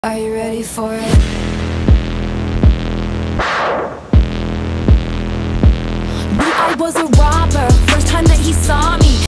Are you ready for it? I was a robber, first time that he saw